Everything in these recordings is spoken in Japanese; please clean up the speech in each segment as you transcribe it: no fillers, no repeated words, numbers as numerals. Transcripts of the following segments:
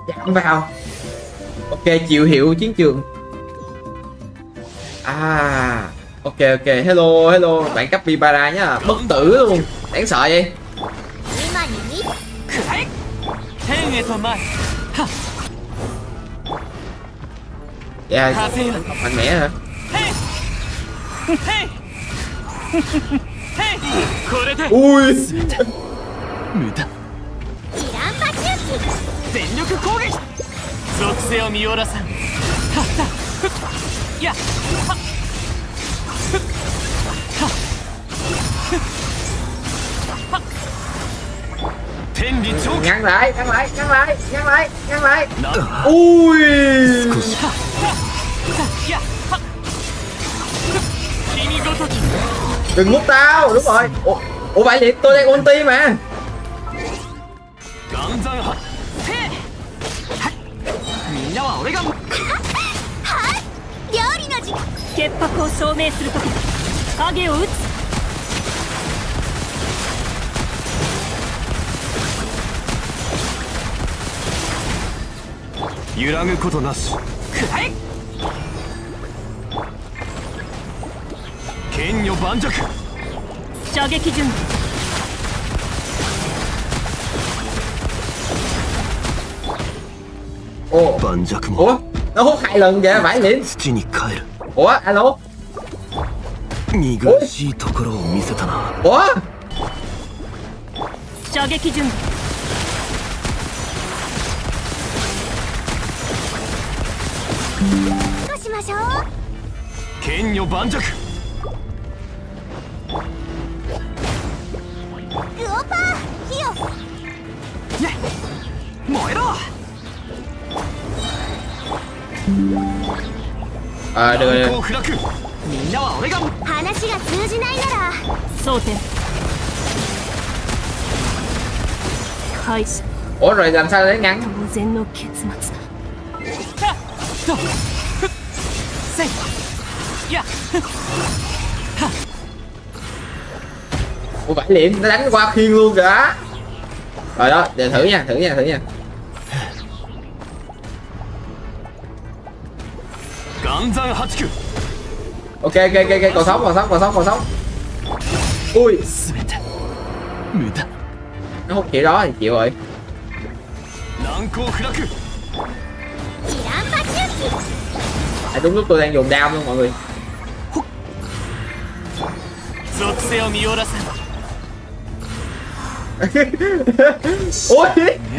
Chạm vào. Ok, chịu hiệu chiến trường. À, ok ok, hello hello, bạn cấp Vipara nhá, bất tử luôn, đáng sợ vậy. Dạ, mạnh mẽ hả? Ui. 全力攻撃属性を見下ろさんや天理超 ngăn lại ngăn lại ngăn lại ngăn lại ngăn lại. Ui. Đừng hút tao, đúng rồi. Ủa vậy thì tôi đang ulti mà. みんなは俺が料理の時間潔白を証明するとき影を打つ揺らぐことなしくらえ剣女盤石射撃準備 Ồ, ủa, nó hút 2 lần vậy, vãi lìn. Ủa, alo. Ủa? Ủa? 射撃準備 どうしましょう剣女盤石グオパー火をね燃えろ À, được rồi. みんなは俺が話が通じないなら争点開始 Ủa rồi làm sao để ngăn? 当然の結末だ Ủa vãi lìn, nó đánh qua khiên luôn kìa. Rồi đó, để thử nha, thử nha, thử nha. Ok ok ok, còn sống còn sống còn sống còn sống. Ui, nó hút kiểu đó thì chịu rồi. À, đúng lúc tôi đang dùng đao luôn mọi người. Ôi.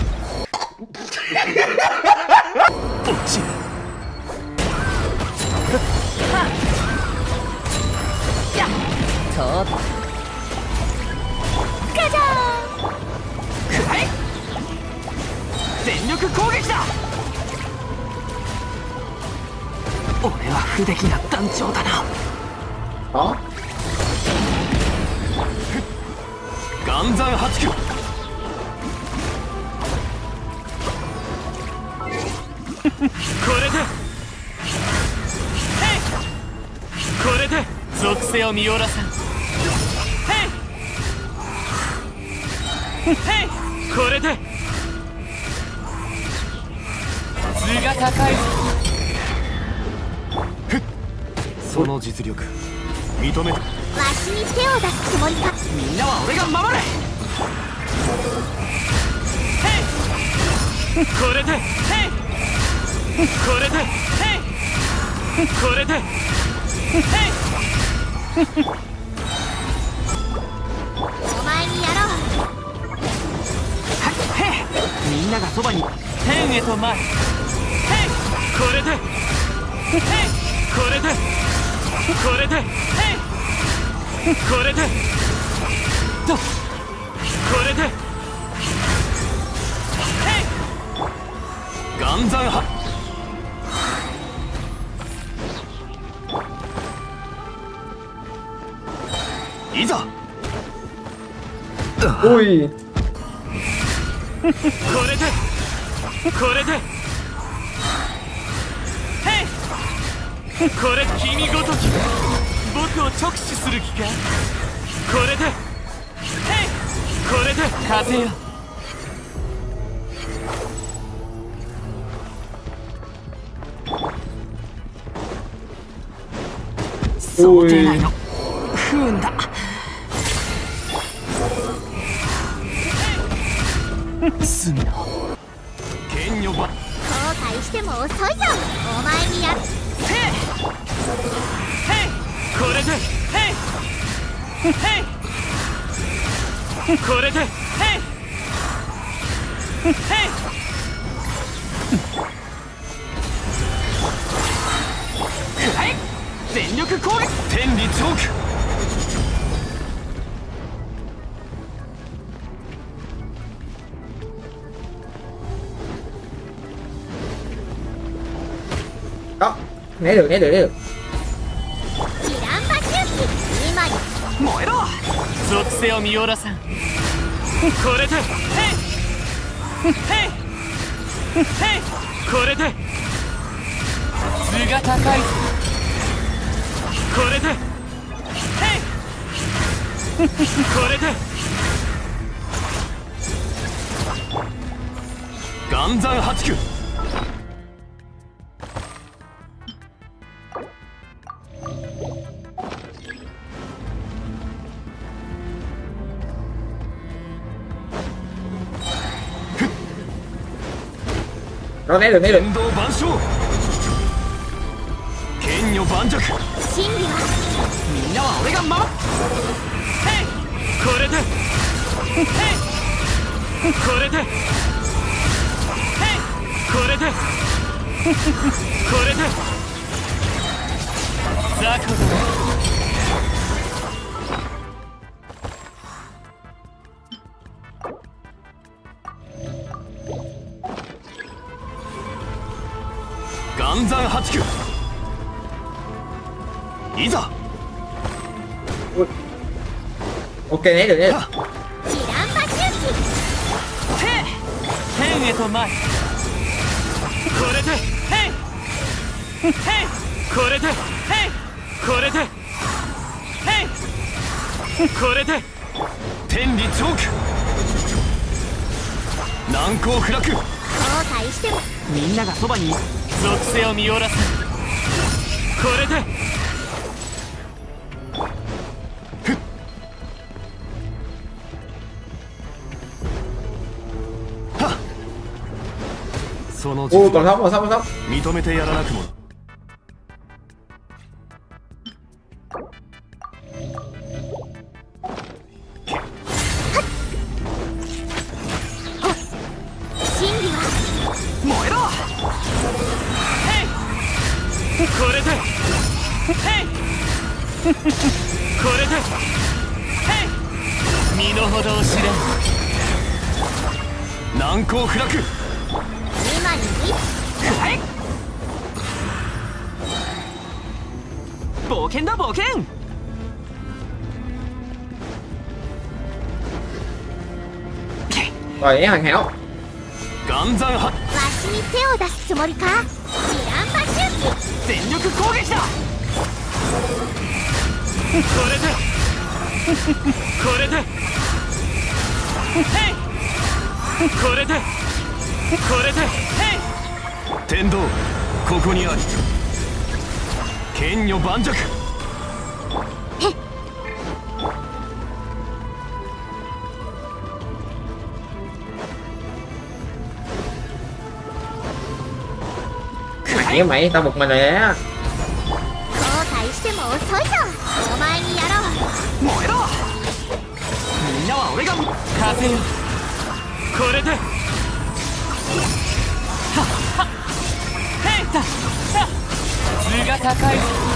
Đó. 岩山八九これでこれで属性を見下ろさんこれで図が高いその実力認めてわしに手を出すつもりかみんなは俺が守れこれでこれでこれでお前にやろうみんながそばに天へと前これでこれでこれでこれでとこれで岩山はいざおいこれでこれでこれ君ごとき僕を直視する気かこれでこれで風よ想定内の不運だ。罪の剣女ば後悔しても遅いぞ。お前にやる。 これでこれで全力攻撃。天理チョーク。 Đó, né được. ジランバ周期今に。 燃えろ。属性を見下ろさん。これでこれで図が高い。これでこれで岩山八九。 Nó né được. 天道万象。剣女盤石。 真理はみんなは俺が守る。これでこれでこれでこれで雑魚だ。岩山八九。いざ。 Ok, né được. ジランバ周期。 天へと前。これでこれでこれでこれで天理チョーク。難攻不落。 後悔しても。 みんながそばにいる。属性を見下ろす。これでその Ui, còn sống. 認めてやらなくも。 真理は燃えろ。これでこれで身の程を知れ。難攻不落。 今に冒険だ冒険。 Rồi, né hoàn hảo. 岩山八。 わしに手を出すつもりか。ジランバ周期。 全力攻撃だ。これでこれでこれでこれで天道ここにあり。剣女盤石。 Mẹ mày, tao bực mày rồi á. 後悔しても遅いぞ。お前にやろう。 燃えろ。みんなは俺が風よ。これで図が高い。